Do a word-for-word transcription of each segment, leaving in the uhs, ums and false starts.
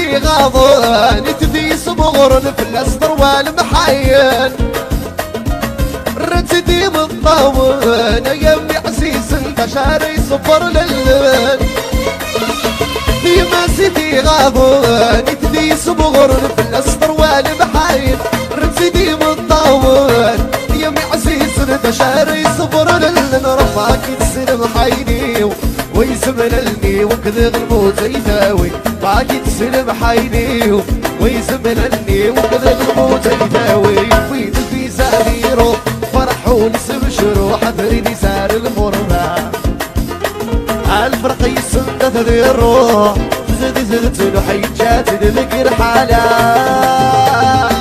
سيدي غاضن تدي صبغر في الأسطر والمحاين رتدي بالطاون يا أمي عزيز انت شاري صفر للن يا سيدي غاضن تدي صبغر في الأسطر والمحاين رتدي بالطاون يا أمي عزيز انت شاري صفر للن رفاك تسلم حيني ويزملني وكذا الموت يداوي باقي تسلم حيني ويزملني وكذا الموت يداوي وين في زاديرو فرح ونسم شروح ثريني سار المرمى الفرق يسند ذي الروح زد زدت له حيجات ذكر حاله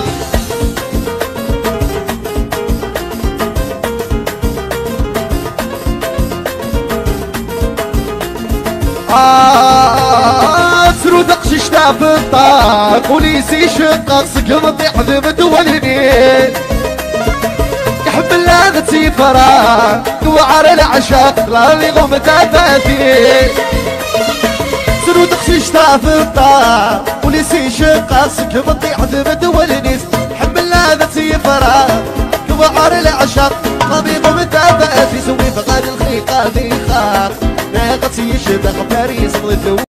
سرو دقش شتاف الطاق وليسي شقق سقم ضيح بدولني يحب اللغتي فرا وعر العشاق لا لي غم تفاتي سرو دقش شتاف الطاق وليسي شقق سقم ضيح بدولني يحب اللغتي فرا وعر العشاق لا لي غم تفاتي سوي فقاد الخيقة ذي خاق ناقص يشبه باريس ضد